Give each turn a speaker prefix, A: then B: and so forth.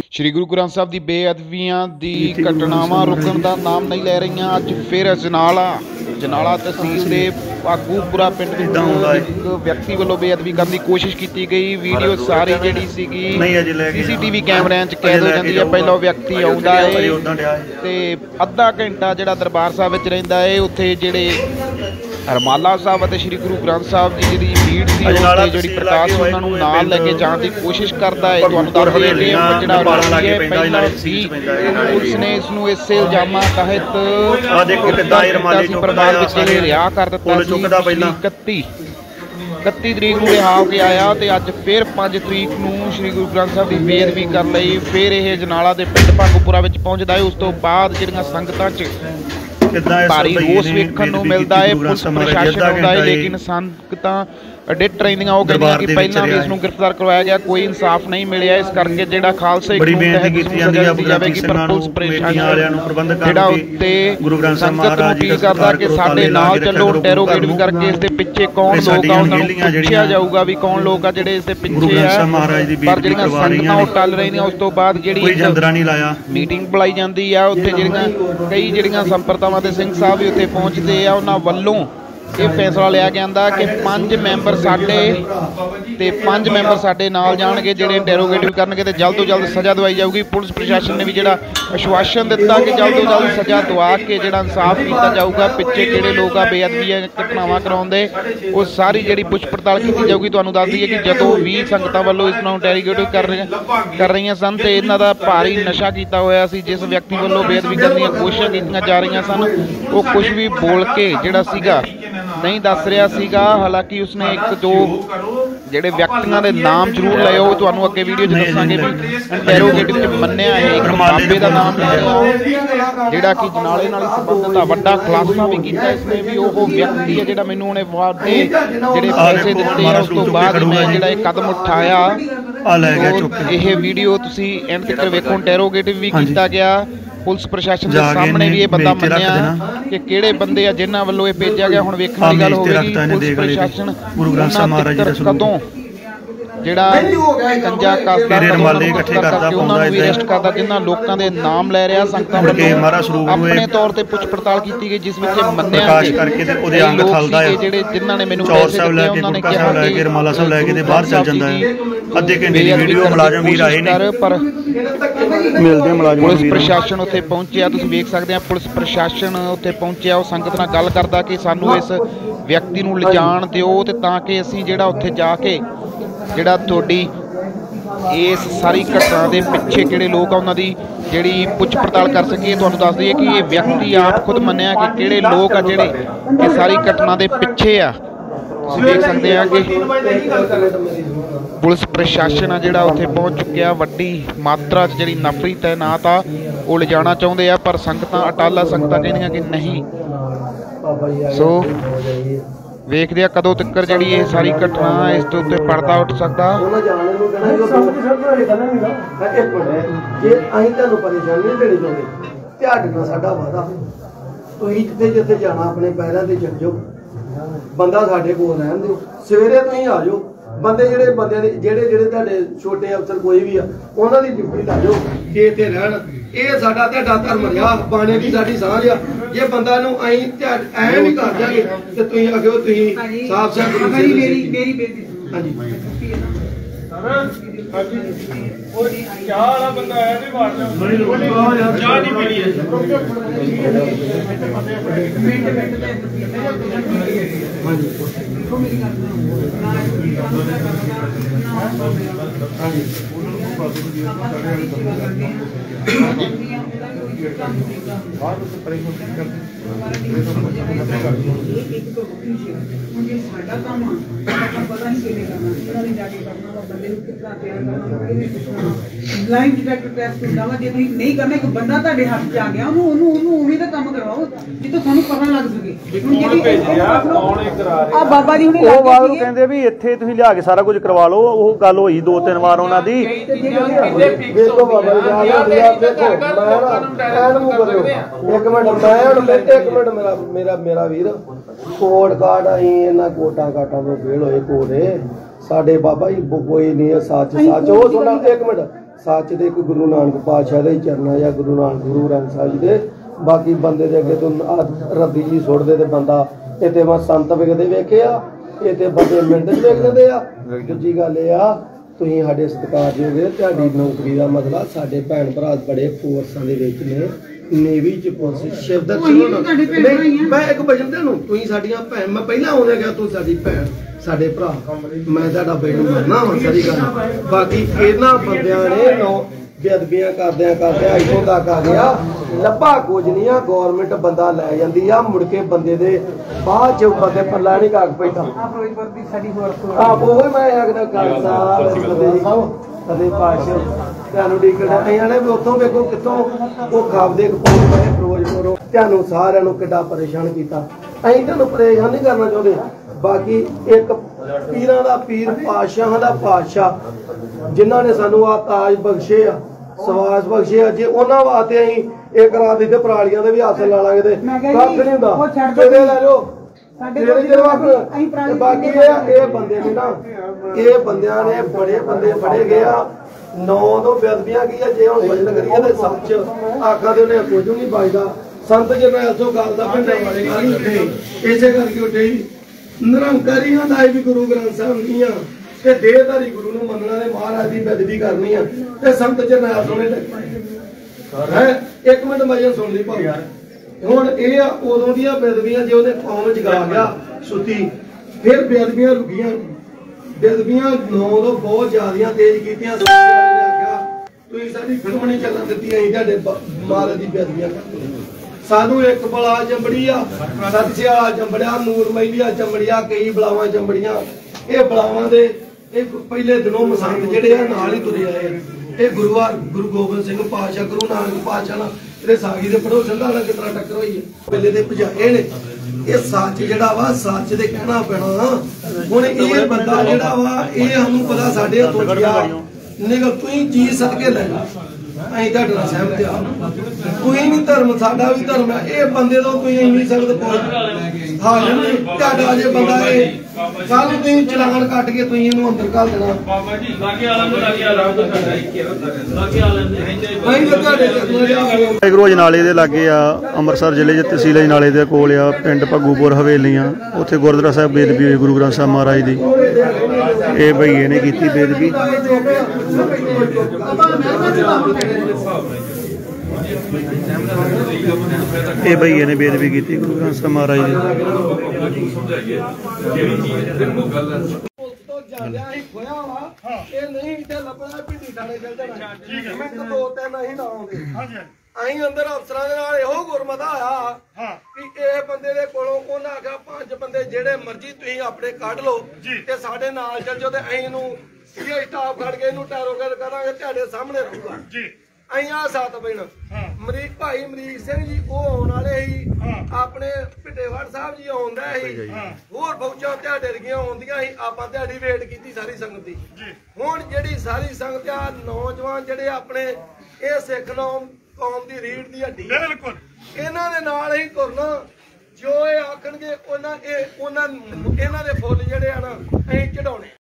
A: श्री गुरु ग्रंथ साहब की बेअदबियां दी घटनावां रुकण का नाम नहीं लै रही। अज फिर जनाला तहसील के आगूपुरा पिंड एक व्यक्ति वालों बेअदबी करने की कोशिश की गई। वीडियो सारी जी CCTV कैमरिਆਂ च कैद हो जाती है। पहला व्यक्ति आउंदा है ते अद्धा घंटा जिहड़ा दरबार साहब विच रहिंदा है उत्थे जिहड़े रमाला साहब और श्री गुरु ग्रंथ साहब की जी भीड़ सी जी प्रकाश उन्होंने नाल लैके जाने की कोशिश करता है। पुलिस ने इसनूं इस इल्जामां तहत रिहा कर दिता। 31 तरीक को रिहा होकर आया तो अज फिर 5 तरीक को श्री गुरु ग्रंथ साहब की बेअदबी कर लई फिर यह जनाला के पिंड भागोपुरा पहुँचता है। उस तो बाद जिहड़ियां संगतां च भारी रोस वेखण नूं मिलदा है। पुलिस प्रशासन आउंदा है लेकिन संगतां डिट रहिंदियां ओह कहंदियां कि पहलां भी इसनूं गिरफ्तार करवाया गया, कोई इंसाफ नहीं मिलिया। इस करके जिहड़ा खालसा कानून तहत सज़ा दी जावेगी। पर पुलिस प्रशासन जिहड़ा उत्ते संगत नूं अपील करदा कि साडे नाल चलो, इंटैरोगेट भी करके इस दे पिछे कौन लोग आ उन्हां नूं पुछिया जाऊगा भी कौन लोग आ जिहड़े इस दे पिछे आ। पर जिहड़ियां संगतां ओह टल रहिंदियां उस तो बाद जिहड़ी मीटिंग बुलाई जांदी आ उत्थे कई जिहड़ियां संपरदावां दे सिंह साहब भी उत्थे पहुंचदे आ। उन्हां वल्लों ये फैसला लिया गया कि 5 मैंबर साडे नाल जाणगे जिहड़े इंटैरोगेटिव करनगे ते जल्द तो जल्द सज़ा दवाई जाऊगी। पुलिस प्रशासन ने भी जिहड़ा आश्वासन दिता कि जल्द तो जल्द सज़ा दवा के जिहड़ा इंसाफ किया जाऊगा। पिछे किहड़े लोग आ बेअदबी घटनावां कराउंदे वो सारी जिहड़ी पुछ पड़ताल की जाऊगी। तुहानूं दस दईए कि जदों भी संगतां वल्लों इस नूं इंटैरोगेटिव कर रही सन ते इन्हां दा भारी नशा किया होया सी। जिस व्यक्ति वल्लों बेअदबी करने की कोशिशां कीतियां जा रही सन वो कुछ भी बोल के जिहड़ा सीगा नहीं दस रहा सीगा। हालांकि उसने एक दो जिहड़े व्यक्तियों के नाम जरूर लए वो तुहानूं अगे वीडियो च दसांगे भी इंटैरोगेटिव च मन्निया है। एक बाबे का नाम लिया जिहड़ा कि जनाले नाल संबंधित आ, वड्डा खुलासा भी कीता इसने भी वो व्यक्ति है जिहड़ा मैनूं उहने वादे जिहड़े पैसे दिते आ। उस तो बाद मैं जिहड़ा एक कदम उठाया यह वीडियो तुसीं एंड तक वेखो। इंटैरोगेटिव भी किया गया। पुलिस प्रशासन के सामने भी ये बंदा मन्निया कि किहड़े बंदे आ जिन्हां वल्लों ये भेजा गया। हुण वेखण दी गल होवेगी पुलिस प्रशासन कदों जिहड़ा कंजा कसदा अरेस्ट करदा जिन्हां लोकां दे नाम लै रहा संगतां वल्लों अपने तौर ते पुछ पड़ताल की गई जिस विच मन्निया जिहड़े जिन्हां ने मैनूं पैसे दित्ते उन्हां ने कहा कि रमाला साहब लैके ते बाहर चल जांदा है। अद्धे घंटे दी वीडियो मुलाजम वीर आए ने पर मिलदे मुलाजम पुलिस प्रशासन उत्थे पहुंचिया। तुसीं वेख सकदे आ पुलिस प्रशासन उत्थे पहुंचिया वो संगत नाल गल करदा कि सानूं इस व्यक्ति नूं लिजाण दिओ ते तां कि असीं जिहड़ा उत्थे जाके जिहड़ा तुहाडी इस सारी घटना के पिछे किहड़े लोग आ उन्हां दी जिहड़ी पुछ पड़ताल कर सकीए। तुहानूं दस दईए कि ये व्यक्ति आप खुद मन्निया कि किहड़े लोग आ जिहड़े इस सारी घटना के पिछे आ। तुसीं देख सकते हैं कि पुलिस प्रशासन आ जिहड़ा उत्थे पहुँच चुकिया। वड्डी मात्रा च जिहड़ी नफरी तैनात आ वो लिजाना चाहुंदे आ पर संगतां अटाला संगतां कहंदियां कि नहीं। सो वेखदे आ कदों तक जिहड़ी ये सारी घटना इस तो उत्ते पर्दा उठ सकदा।
B: बंदा साडे कोल रहन दिओ, सवेरे तुसीं आ जाओ। बंदे जिहड़े बंदे जिहड़े तुहाडे छोटे अफसर कोई भी आ उन्हां दी ड्यूटी ला जाओ कि इत्थे रहण। ਇਹ ਸਾਡਾ ਤੁਹਾਡਾ ਧਰਮ ਰਿਹਾ, ਬਾਣੇ ਦੀ ਸਾਡੀ ਸਾਂਝ ਆ। ਜੇ ਬੰਦਾ ਨੂੰ ਅਸੀਂ ਐ ਵੀ ਕਰ ਦਿਆਂਗੇ ਤੇ ਤੁਸੀਂ ਅੱਗੇ ਤੁਸੀਂ ਸਾਫ ਸਾਫ ਮੇਰੀ ਬੇਨਤੀ। ਹਾਂਜੀ ਉਹ ਚਾਹ ਵਾਲਾ ਬੰਦਾ ਆਇਆ ਤੇ ਬਾਹਰ ਚਾਹ ਨਹੀਂ ਪੀਣੀ ਹੈ।
C: ਲਾਈਨ ਡਿਟੈਕਟਰ ਟੈਸਟ ਹੁੰਦਾ ਵਾ। ਜੇ ਤੁਸੀਂ ਨਹੀਂ ਕਰਨਾ ਇੱਕ ਬੰਦਾ ਤੁਹਾਡੇ ਹੱਥ 'ਚ ਆ ਗਿਆ ਉਹਨੂੰ ਉਵੇਂ ਦਾ ਕੰਮ ਕਰਵਾਓ ਜਿੱਥੋਂ ਸਾਨੂੰ ਪਤਾ ਲੱਗ ਸਕੇ। ਆ ਬਾਬਾ ਜੀ ਹੁਣੇ ਉਹ ਬਾਬਾ ਨੂੰ ਕਹਿੰਦੇ ਵੀ ਇੱਥੇ ਤੁਸੀਂ ਲਿਆ ਕੇ ਸਾਰਾ ਕੁਝ ਕਰਵਾ ਲਓ। ਉਹ ਗੱਲ ਹੋਈ 2-3 ਵਾਰ ਉਹਨਾਂ ਦੀ।
B: ਦੇਖੋ ਬਾਬਾ ਇੱਕ ਮਿੰਟ ਮੇਰਾ ਵੀਰ ਕੋਟ ਕਾਟ ਅਸੀਂ ਇਹਨਾਂ ਕੋਟਾਂ ਕਾਟਾਂ ਤੋਂ ਫੇਲ ਹੋਏ ਕੋਟੇ ਸਾਡੇ बाबा जी कोई नहीं है सच सच वो सुना एक मिनट सच दे एक गुरु नानक पातशाह दे चरणा या गुरु नानक गुरु ग्रंथ साहिब जी दे बाकी बंदे दे अगे तो रद्दी जी सुट दे बंदा इत्थे मैं संत विकदे वेखे आ इत्थे बंदे मिंट च विक जांदे आ दूजी गल ये आ तुसीं साडे सत्कारयोग तुहाडी नौकरी दा मतलब साडे भैन भरा बड़े फोर्सां दे विच ने नेवी च पुलिस शिवदर मैं एक वचन देणू तुसीं साडीआं भैन मैं पहला आउंदे गया तू साडी भैन साडे भरा मैं तुहाडा बेटा मरना वा सारी गल बाकी इन्हां बंदियां ने नौ बेअदबियां करदियां इत्थों तक आ गया लब्भा कुछ नहीं आ गौरमेंट बंदा लै जांदी आ मुड़ के बंदे दे बाद च बंदे पल्ला नहीं काग पैदा मैं आखना खालसा सदे पातशाह तुहानू डिकड़ा आने उतों वेखो कितों वो खाबदे कपूर पए फिरोजपुरों तुहानू सारिआं नू किड्डा परेशान कीता असीं तुहानू परेशान नहीं करना चाहुंदे बाकी एक पीरां दा पीर पातशाहां दा पातशाह जिन्हां ने सानू आ ताज बख्शे आ सवास बख्शे आ जे उन्हां वास्ते असीं एक रात इत्थे परालियां दे भी हत्थ ला लांगे ते कक्ख नहीं हुंदा तेरे लै जाओ बाकी ये बंदे ने ना ये बंदियां ने बड़े बंदे फड़े गए आ 9 तो बेअदबियां की जे हुण वजन करिए ते सच आखा ते उन्हें कुछ नहीं बचदा संत जरनैल सो गल दा पिंडा वाले नहीं उठे इसे करके उठे निरंकारियां दा भी गुरु ग्रंथ साहिब नहीं आ ते देहधारी गुरु नूं मनना ते महाराज दी बेअदबी करनी आ ते संत जरनैल सोने है एक मिनट मजन सुन ली भाई हुण ये उदों दी बेअदबियां जे उहने कौम च गा गया सुती फिर बेअदबियां रुकियां बेअदबियां 9 तो बहुत ज्यादा तेज कीतियां आख्या तुसीं साडी फिल्म नहीं चलन दित्ती असीं तुहाडे महाराज दी बेअदबियां करदे सानू एक बला जंबड़ी आ सतसियाला जंबड़िया नूर महिलिया जंबड़िया कई बलावां जंबड़ियां ये बलावां दे पहले दिनों मसंद जिहड़े आ नाल ही तुरे आए ये गुरु गोबिंद सिंह पातशाह गुरु नानक पातशाह नाल इहदे सागी दे पढ़ो संघा नाल किस तरह टक्कर होई है पहले दे भजाए ने ये सच जिहड़ा वा सच दे कहना पैना हुण ये बंदा जिहड़ा वा ये सानू पता साडे हत्थों गया निकल तुसीं चीज सदके ले असीं तुहाडे नाल सहमत आ कोई नहीं धर्म साडा भी धर्म है ये बंदे तो कोई नहीं सकद हाँ जी तुहाडा जे बंदा ये कल तुसीं चलान कट के तुसीं इहनूं अंदर घल देना बाबा जी लागे आलम
D: वाहिगुरू अजनाले दे लागे आ अंमृतसर जिले च तहसील अजनाले दे कोल आ पिंड भग्गूपुर हवेलियां उत्थे गुरुद्वारा साहिब बेदबी होई गुरु ग्रंथ साहिब महाराज दी ये भईए ने कीती बेदबी ये भईए ने बेदबी की गुरु ग्रंथ साहिब महाराज
B: अंदर अफसर गुरमत आया कि इस बंदे दे कोलों उन्हें आख्या 5 बंदे जेड़े मर्जी तुसीं अपने कढ लो ते साडे नाल चल जाओ ते असीं इहनूं सीए स्टाफ खड़ के इहनूं टैरोगेट करांगे तुहाडे सामने रहूगा अं 7 बहन मरीक भाई अमरीक सिंह जी वो आने वाले ही अपने भिडेवाड़ साहब जी आउंदा ही होर फौजां तुहाडे रगियां आउंदियां ही आपां तुहाडी वेट कीती सारी संगत दी हुण जेहड़ी सारी संगत आ नौजवान जेहड़े अपने ये सिख कौम दी रीढ़ दी हड्डी बिल्कुल इन्हां दे नाल ही तुरना जो ये आखणगे उन्हां इन्हां दे फुੱਲ जेहड़े आ ना असीं चढ़ाउणे।